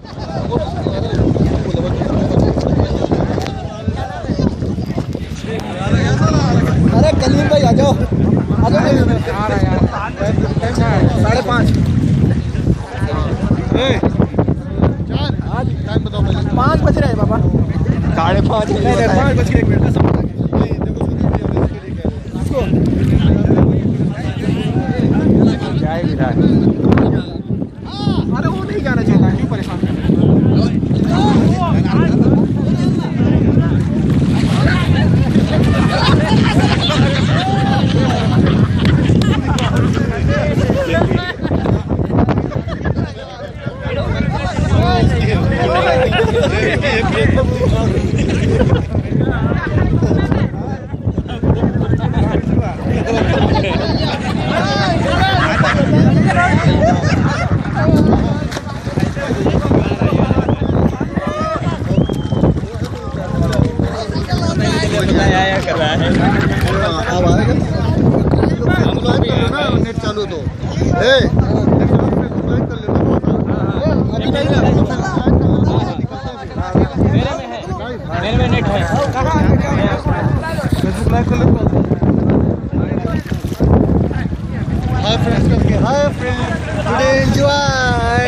अरे कलीम भाई आ जाओ, आ जाओ। 5:30 5 बज रहे हैं बाबा। 5:30 5 बज के 1 मिनट। अरे वो नहीं जाना चाहता, क्यों परेशान कर रहे नेट चालू तो मेरे में नेट है। फेसबुक लाइव कर लेते। हाय फ्रेंड्स करके, hi friends, today enjoy.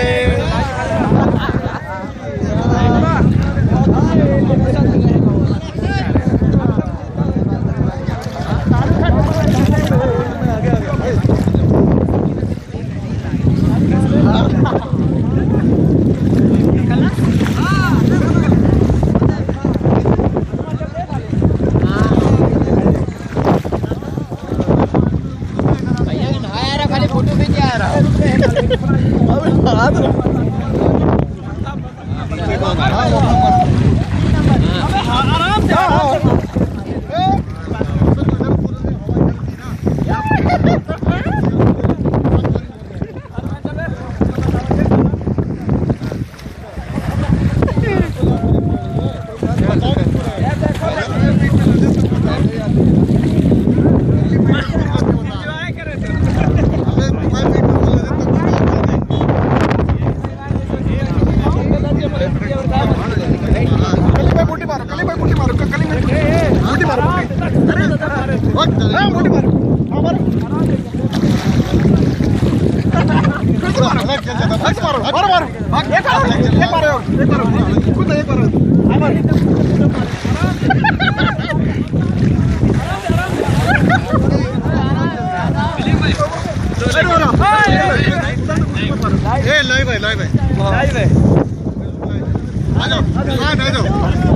Live है। आ जाओ, आ जाओ।